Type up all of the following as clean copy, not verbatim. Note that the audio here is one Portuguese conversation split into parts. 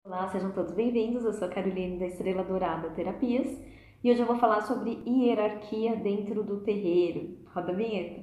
Olá, sejam todos bem-vindos. Eu sou a Caroline da Estrela Dourada Terapias e hoje eu vou falar sobre hierarquia dentro do terreiro. Roda a vinheta.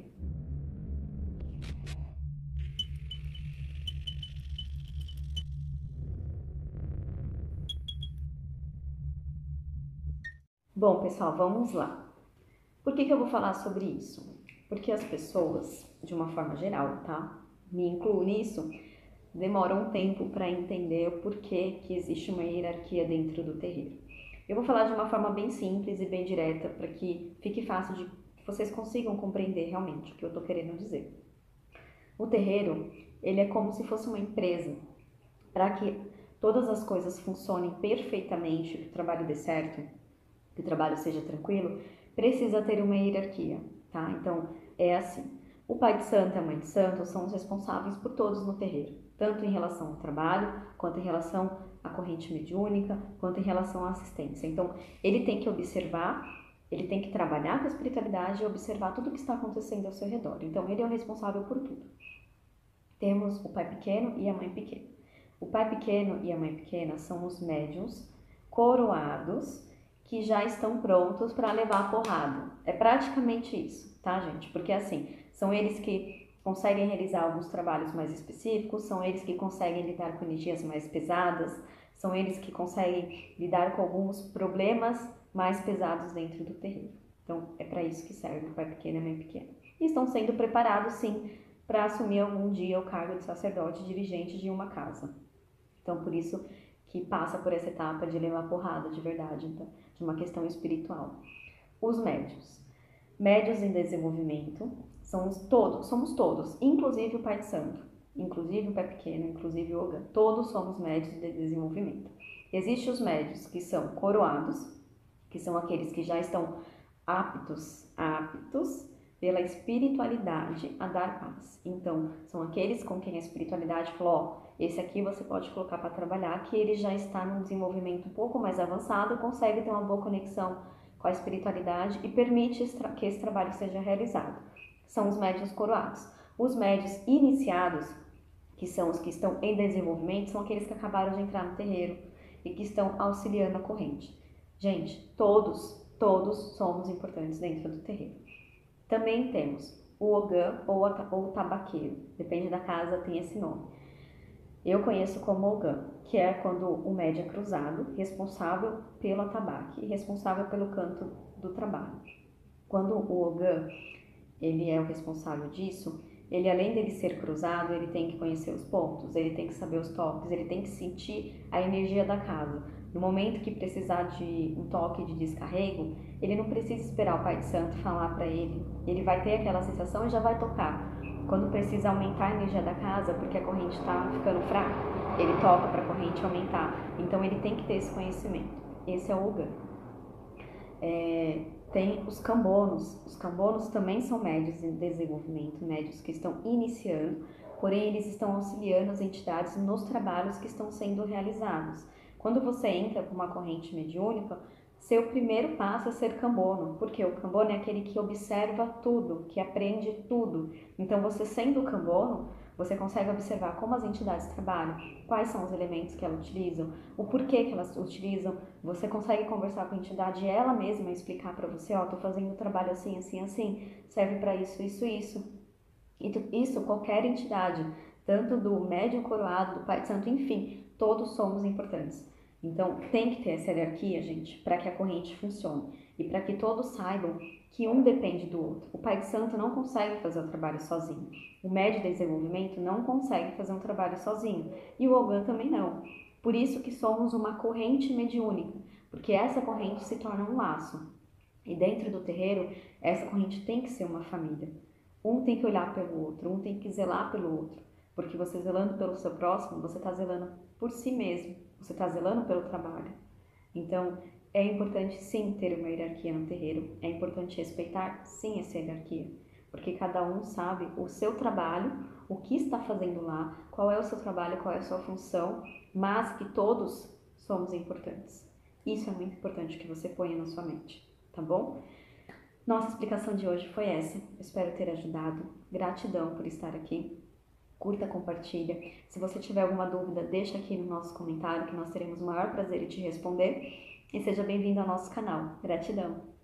Bom, pessoal, vamos lá. Por que eu vou falar sobre isso? Porque as pessoas, de uma forma geral, tá? Me incluo nisso, demoram um tempo para entender o porquê que existe uma hierarquia dentro do terreiro. Eu vou falar de uma forma bem simples e bem direta para que fique fácil de que vocês consigam compreender realmente o que eu estou querendo dizer. O terreiro, ele é como se fosse uma empresa. Para que todas as coisas funcionem perfeitamente, que o trabalho dê certo, que o trabalho seja tranquilo, precisa ter uma hierarquia, tá? Então, é assim. O pai de santo e a mãe de santo são os responsáveis por todos no terreiro, tanto em relação ao trabalho, quanto em relação à corrente mediúnica, quanto em relação à assistência. Então, ele tem que observar, ele tem que trabalhar com a espiritualidade e observar tudo o que está acontecendo ao seu redor. Então, ele é o responsável por tudo. Temos o pai pequeno e a mãe pequena. O pai pequeno e a mãe pequena são os médiuns coroados que já estão prontos para levar a porrada. É praticamente isso, tá, gente? Porque assim, são eles que conseguem realizar alguns trabalhos mais específicos, são eles que conseguem lidar com energias mais pesadas, são eles que conseguem lidar com alguns problemas mais pesados dentro do terreiro. Então, é para isso que serve o pai pequeno e a mãe pequena. E estão sendo preparados, sim, para assumir algum dia o cargo de sacerdote dirigente de uma casa. Então, por isso que passa por essa etapa de levar porrada de verdade, então, de uma questão espiritual. Os médios. Médios em desenvolvimento somos todos, inclusive o pai de santo, inclusive o pai pequeno, inclusive o Ogã. Todos somos médios de desenvolvimento. Existem os médios que são coroados, que são aqueles que já estão aptos pela espiritualidade a dar paz. Então, são aqueles com quem a espiritualidade falou, ó, esse aqui você pode colocar para trabalhar, que ele já está num desenvolvimento um pouco mais avançado, consegue ter uma boa conexão com a espiritualidade e permite que esse trabalho seja realizado. São os médios coroados. Os médios iniciados, que são os que estão em desenvolvimento, são aqueles que acabaram de entrar no terreiro e que estão auxiliando a corrente. Gente, todos somos importantes dentro do terreiro. Também temos o Ogã ou o tabaqueiro, depende da casa, tem esse nome. Eu conheço como Ogã, que é quando o médium é cruzado, responsável pelo atabaque e responsável pelo canto do trabalho. Quando o Ogã ele é o responsável disso, ele além dele ser cruzado, ele tem que conhecer os pontos, ele tem que saber os toques, ele tem que sentir a energia da casa. No momento que precisar de um toque de descarrego, ele não precisa esperar o Pai de Santo falar para ele. Ele vai ter aquela sensação e já vai tocar. Quando precisa aumentar a energia da casa, porque a corrente está ficando fraca, ele toca para a corrente aumentar. Então ele tem que ter esse conhecimento. Esse é o Ogã. Tem os cambonos. Os cambonos também são médios em desenvolvimento, médios que estão iniciando, porém eles estão auxiliando as entidades nos trabalhos que estão sendo realizados. Quando você entra com uma corrente mediúnica, seu primeiro passo é ser cambono, porque o cambono é aquele que observa tudo, que aprende tudo. Então, você sendo cambono, você consegue observar como as entidades trabalham, quais são os elementos que elas utilizam, o porquê que elas utilizam. Você consegue conversar com a entidade e ela mesma explicar para você, ó, tô fazendo o trabalho assim, assim, assim, serve para isso, isso, isso. E isso qualquer entidade, tanto do médium coroado, do pai de santo, enfim, todos somos importantes. Então, tem que ter essa hierarquia, gente, para que a corrente funcione e para que todos saibam que um depende do outro. O pai de santo não consegue fazer o trabalho sozinho. O médio de desenvolvimento não consegue fazer um trabalho sozinho. E o Ogã também não. Por isso que somos uma corrente mediúnica, porque essa corrente se torna um laço. E dentro do terreiro, essa corrente tem que ser uma família. Um tem que olhar pelo outro, um tem que zelar pelo outro. Porque você zelando pelo seu próximo, você está zelando por si mesmo, você está zelando pelo trabalho. Então, é importante sim ter uma hierarquia no terreiro, é importante respeitar sim essa hierarquia, porque cada um sabe o seu trabalho, o que está fazendo lá, qual é o seu trabalho, qual é a sua função, mas que todos somos importantes. Isso é muito importante que você ponha na sua mente, tá bom? Nossa explicação de hoje foi essa, espero ter ajudado, gratidão por estar aqui. curta, compartilha. Se você tiver alguma dúvida, deixa aqui no nosso comentário que nós teremos o maior prazer em te responder. E seja bem-vindo ao nosso canal. Gratidão!